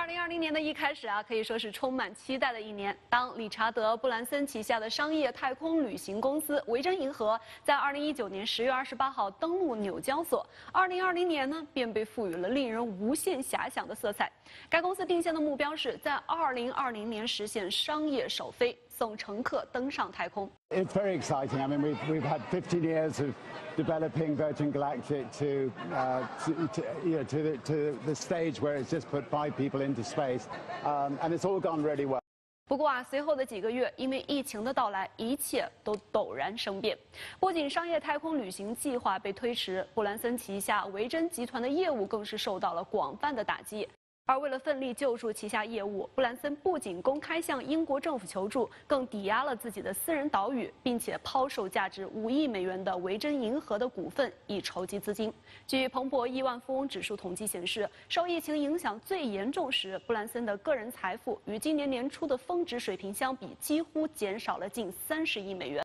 2020年的一开始可以说是充满期待的一年。当理查德·布兰森旗下的商业太空旅行公司维珍银河在2019年10月28号登陆纽交所，2020年呢便被赋予了令人无限遐想的色彩。该公司定下的目标是在2020年实现商业首飞，送乘客登上太空。 It's very exciting. I mean, we've had 15 years of developing Virgin Galactic to the stage where it's just put 5 people into space, and it's all gone really well. 不过随后的几个月，因为疫情的到来，一切都陡然生变。不仅商业太空旅行计划被推迟，布兰森旗下维珍集团的业务更是受到了广泛的打击。而为了奋力救助旗下业务，布兰森不仅公开向英国政府求助，更抵押了自己的私人岛屿，并且抛售价值5亿美元的维珍银河的股份以筹集资金。据彭博亿万富翁指数统计显示，受疫情影响最严重时，布兰森的个人财富与今年年初的峰值水平相比，几乎减少了近30亿美元。